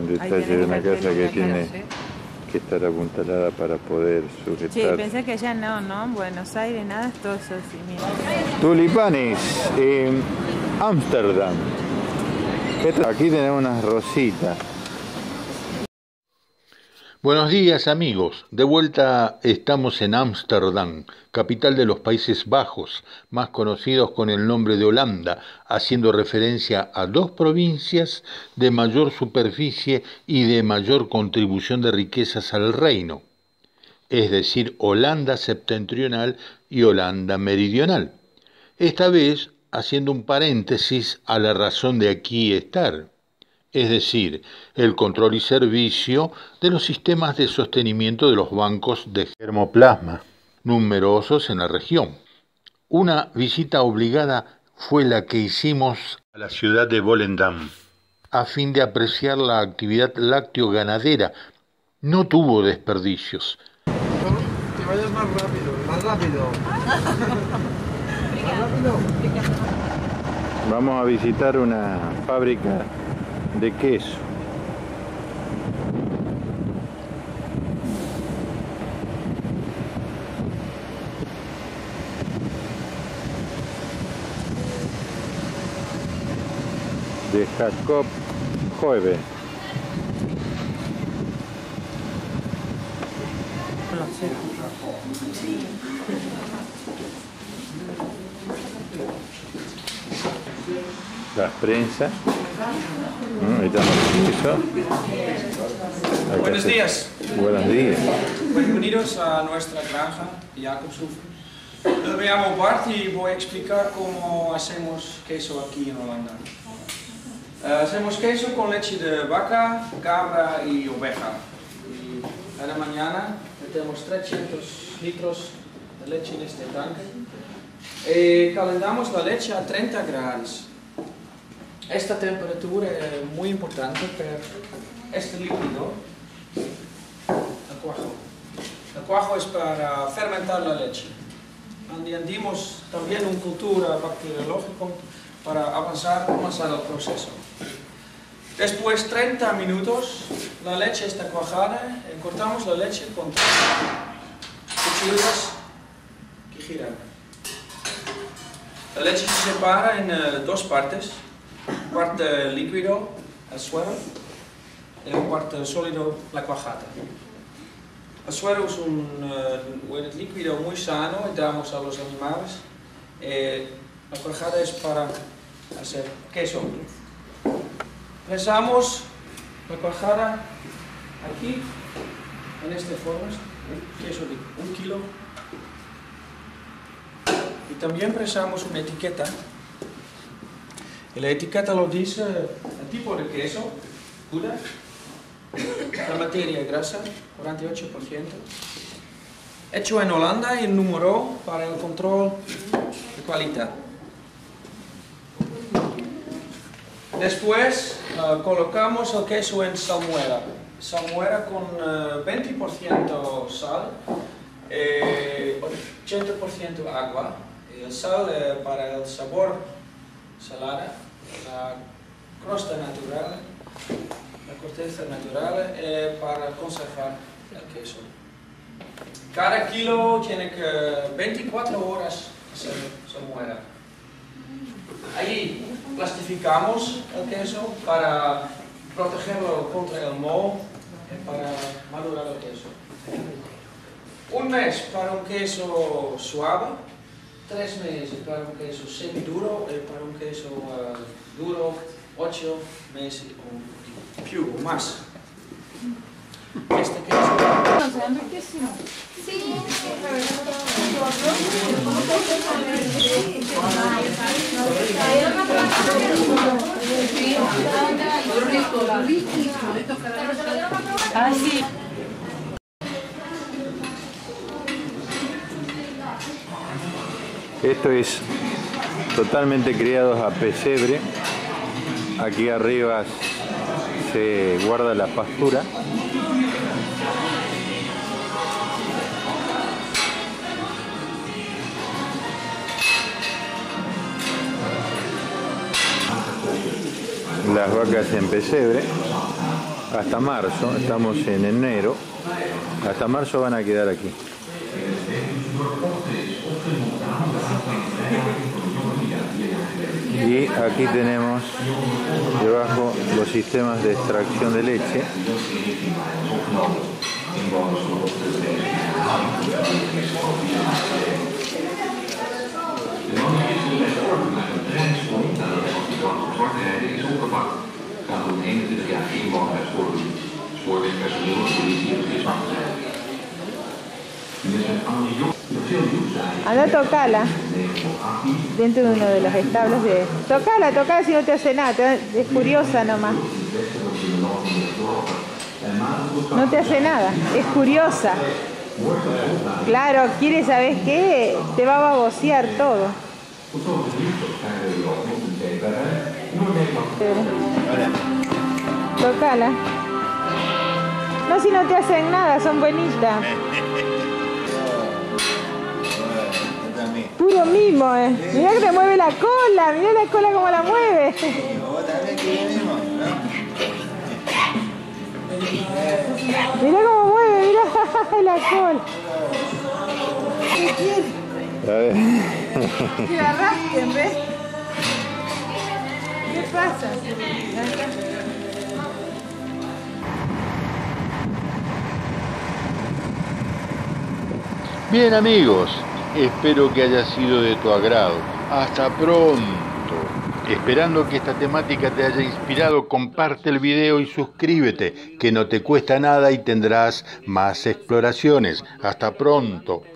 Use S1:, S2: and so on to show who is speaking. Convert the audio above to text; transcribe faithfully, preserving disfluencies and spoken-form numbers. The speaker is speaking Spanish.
S1: Un detalle de una casa que tiene que estar apuntalada para poder sujetar.
S2: Sí, pensé que ya no, ¿no? En Buenos Aires nada, es todo eso así, mira.
S1: Tulipanes en Ámsterdam. Aquí tenemos unas rositas.
S3: Buenos días amigos, de vuelta estamos en Ámsterdam, capital de los Países Bajos, más conocidos con el nombre de Holanda, haciendo referencia a dos provincias de mayor superficie y de mayor contribución de riquezas al reino, es decir, Holanda septentrional y Holanda meridional. Esta vez haciendo un paréntesis a la razón de aquí estar, es decir, el control y servicio de los sistemas de sostenimiento de los bancos de germoplasma, numerosos en la región. Una visita obligada fue la que hicimos a la ciudad de Volendam, a fin de apreciar la actividad lácteo-ganadera. No tuvo desperdicios.
S4: Que vayas más rápido, más rápido. Más rápido.
S1: Vamos a visitar una fábrica de queso. De Jacob Hoebe. Las prensas. Mm, ahí estamos el queso.
S5: Buenos días.
S1: Buenos días.
S5: Bienvenidos a nuestra granja, Jacobshof. Yo me llamo Bart y voy a explicar cómo hacemos queso aquí en Holanda. Uh, hacemos queso con leche de vaca, cabra y oveja. Y a la mañana metemos trescientos litros de leche en este tanque. Y calentamos la leche a treinta grados. Esta temperatura es muy importante para este líquido, el cuajo. El cuajo es para fermentar la leche. Añadimos también una cultura bacteriológica para avanzar más al proceso. Después de treinta minutos, la leche está cuajada y cortamos la leche con cuchillas que giran. La leche se separa en uh, dos partes. Parte líquido, el suero, y la parte sólido, la cuajada. El suero es un, uh, un líquido muy sano y damos a los animales. Eh, la cuajada es para hacer queso. Presamos la cuajada aquí, en esta forma, queso de un kilo. Y también presamos una etiqueta. Y la etiqueta lo dice el tipo de queso, Gouda, la materia grasa, cuarenta y ocho por ciento, hecho en Holanda y el número para el control de calidad. Después uh, colocamos el queso en salmuera, salmuera con uh, veinte por ciento sal, eh, ochenta por ciento agua, y el sal eh, para el sabor salada, la crosta natural, la corteza natural eh, para conservar el queso. Cada kilo tiene que veinticuatro horas se, se muera. Ahí plastificamos el queso para protegerlo contra el moho y para madurar el queso. Un mes para un queso suave, tres meses para un queso semiduro y para un queso uh, duro, ocho meses o più o más. Este queso
S2: ¿Es riquísimo?
S6: Sí,
S2: Ah, sí.
S1: Esto es totalmente criados a pesebre. Aquí arriba se guarda la pastura. Las vacas en pesebre. hasta marzo, estamos en enero, hasta marzo van a quedar aquí. Y aquí tenemos debajo los sistemas de extracción de leche.
S2: Anda, tocala dentro de uno de los establos de... Tocala, tocala si no te hace nada, te... es curiosa nomás. No te hace nada, es curiosa. Claro, quiere, ¿sabes qué? Te va a babosear todo. Tocala. No, si no te hacen nada, son buenitas. Puro mimo, eh. Mirá que te mueve la cola, mirá la cola como la mueve. Mirá cómo mueve, mirá la cola. ¿Qué quiere? Que la rasquen, ¿ves? ¿Qué pasa?
S3: Bien, amigos, espero que haya sido de tu agrado. Hasta pronto. Esperando que esta temática te haya inspirado, comparte el video y suscríbete, que no te cuesta nada y tendrás más exploraciones. Hasta pronto.